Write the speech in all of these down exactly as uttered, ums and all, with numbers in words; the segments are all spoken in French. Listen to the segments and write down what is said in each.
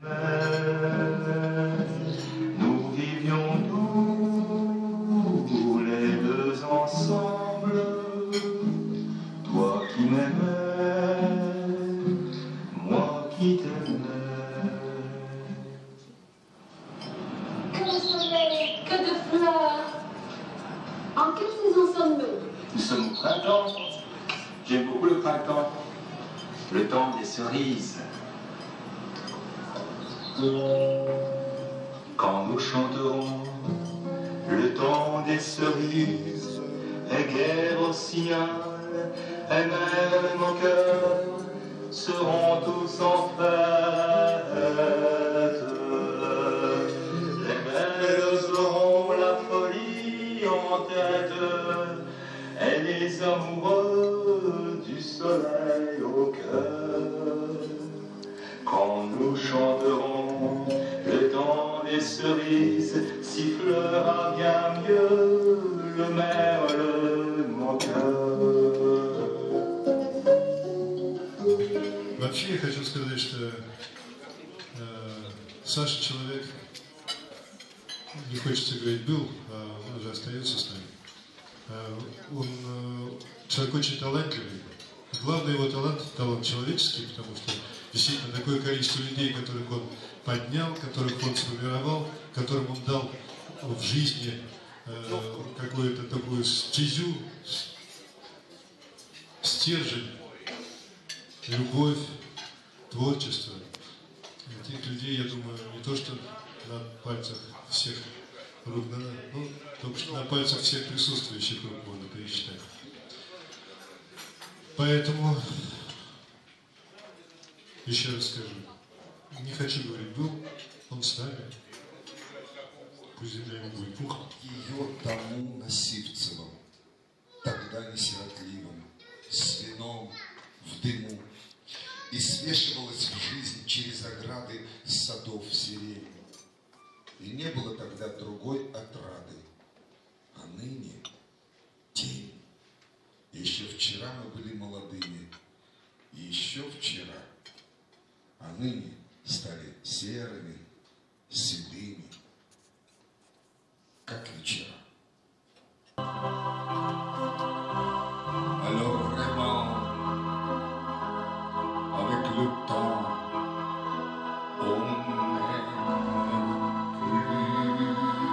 Nous vivions tous les deux ensemble, toi qui m'aimais, moi qui t'aimais. Que de soleil, que de fleurs. En quelle saison sommes-nous? Nous sommes au printemps. J'aime beaucoup le printemps, le temps des cerises. Quand nous chanterons le temps des cerises, et guerre au signal, et même nos cœurs seront tous en fête. Les belles auront la folie en tête, et les amoureux du soleil au cœur. Quand nous chanterons le temps des cerises, sifflera bien mieux le merle moqueur. Вообще я хочу сказать, что э, Саша человек, не хочется говорить был, а он уже остается с нами. Э, он э, человек очень талантливый. Главный его талант – талант человеческий, потому что действительно такое количество людей, которых он поднял, которых он сформировал, которым он дал в жизни э, какую-то такую стезю, стержень, любовь, творчество. Этих людей, я думаю, не то что на пальцах всех рук, ну, только что на пальцах всех присутствующих рук можно пересчитать. Поэтому, еще раз скажу, не хочу говорить был, он с нами, пусть земля ему будет пух. Ее тому насивцевом, тогда несиротливым, с вином в дыму, и свешивалась в жизнь через ограды садов сирени. И не было тогда другой отрады, а ныне тень. Еще вчера мы были молодыми, и еще вчера, а ныне стали серыми, седыми, как вечера. Alors vraiment, avec le temps, on n'aime plus.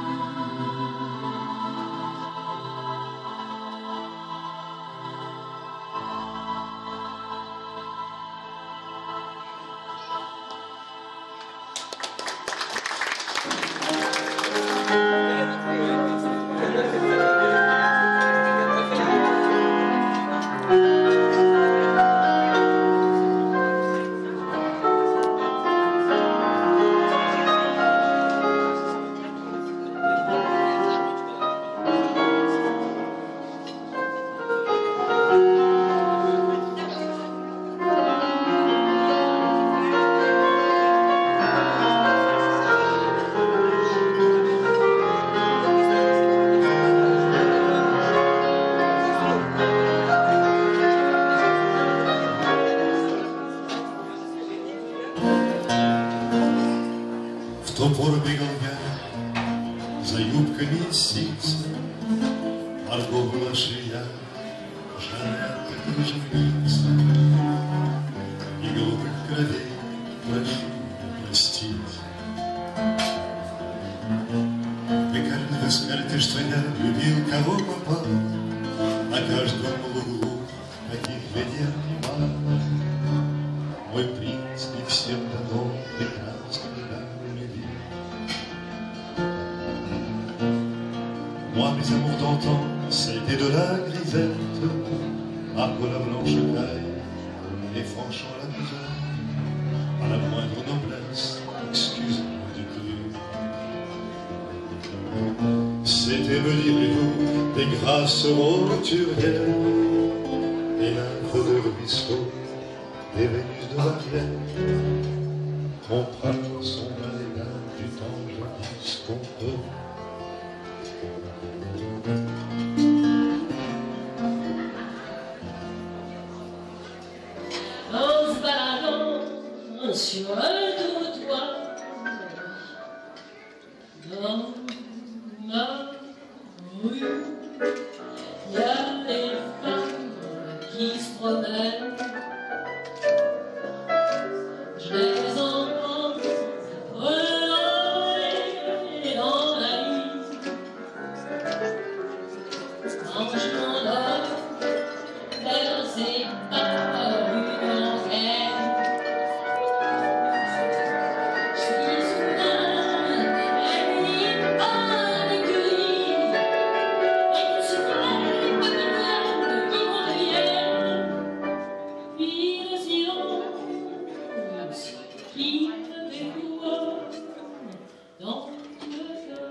В ту пору бегал я за юбками синицы, Марго была шия, Жанетта кружевница, и голубых кровей прошу простить. Вы, каждый, вы скажете, что я любил, кого попал, на каждом углу таких Венер немало. Мой принц не всем дано прекрасный дар любви. Moi, mes amours d'antan, c'était de la grisette, Margot la blanche caille, et franchant la misère, à la moindre noblesse, excuse-moi du plus. C'était, me direz-vous, des grâces roturières, des nymphes de ruisseau, des Vénus de barrière, mon prince, son maléga du temps jadis qu'on peut. En se baladant sur un trottoir, Dans ma rue, il y a des femmes qui se promènent. Je les entends relâcher dans la nuit. Quand je m'endors, vers ces pas une enquête. Je suis souvent réunie par l'écurie, et que ce n'est pas que l'homme qui revienne. Puis le silence qui me découvre dans le cœur.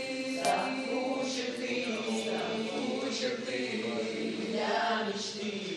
Мечты.